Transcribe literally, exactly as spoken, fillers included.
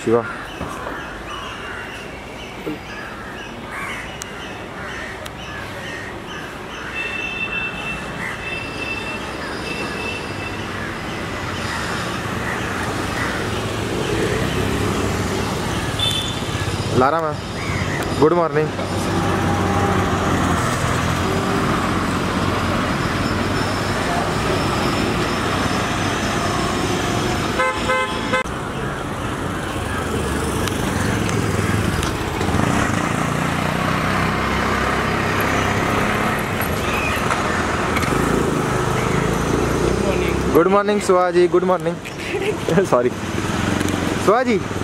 Shiva Lara ma'am good morning. Good morning Suha ji, good morning. Sorry Suha ji.